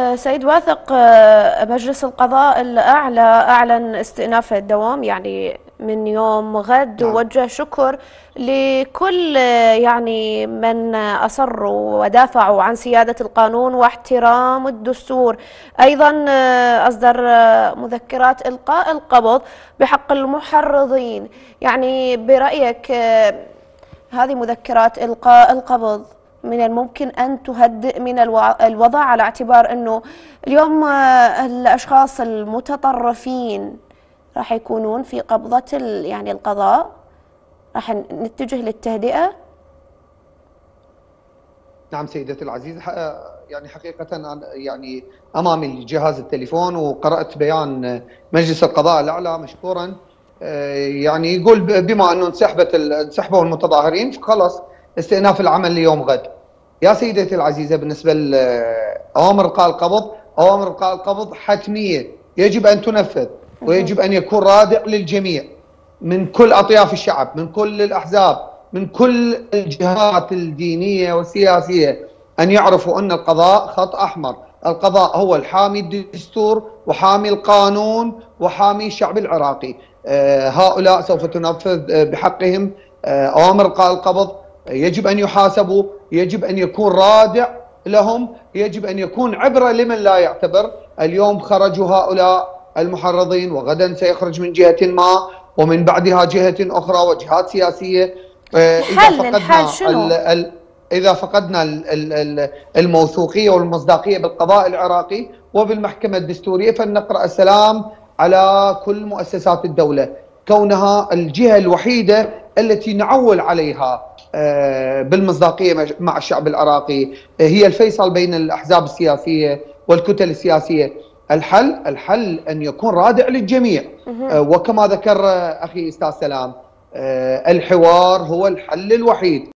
سيد واثق، مجلس القضاء الأعلى أعلن استئناف الدوام يعني من يوم غد، نعم. ووجه شكر لكل يعني من أصروا ودافعوا عن سيادة القانون واحترام الدستور. أيضا أصدر مذكرات إلقاء القبض بحق المحرضين. يعني برأيك هذه مذكرات إلقاء القبض من الممكن أن تهدئ من الوضع، على اعتبار أنه اليوم الأشخاص المتطرفين راح يكونون في قبضة يعني القضاء، راح نتجه للتهدئة؟ نعم سيدتي العزيزة، يعني حقيقة أنا يعني أمامي جهاز التليفون وقرأت بيان مجلس القضاء الأعلى مشكورا. يعني يقول بما أنه انسحبوا المتظاهرين فخلص استئناف العمل ليوم غد. يا سيدتي العزيزة، بالنسبة لأوامر إلقاء القبض، أوامر إلقاء القبض حتمية يجب أن تنفذ، ويجب أن يكون رادع للجميع من كل أطياف الشعب، من كل الأحزاب، من كل الجهات الدينية والسياسية، أن يعرفوا أن القضاء خط أحمر. القضاء هو الحامي الدستور وحامي القانون وحامي الشعب العراقي. هؤلاء سوف تنفذ بحقهم أوامر إلقاء القبض. يجب أن يحاسبوا، يجب أن يكون رادع لهم، يجب أن يكون عبرة لمن لا يعتبر. اليوم خرجوا هؤلاء المحرضين، وغدا سيخرج من جهة ما، ومن بعدها جهة أخرى وجهات سياسية. الحل شنو؟ إذا فقدنا الموثوقية والمصداقية بالقضاء العراقي وبالمحكمة الدستورية، فلنقرأ السلام على كل مؤسسات الدولة، كونها الجهة الوحيدة التي نعول عليها بالمصداقية مع الشعب العراقي. هي الفيصل بين الأحزاب السياسية والكتل السياسية. الحل أن يكون رادع للجميع، وكما ذكر أخي أستاذ سلام، الحوار هو الحل الوحيد.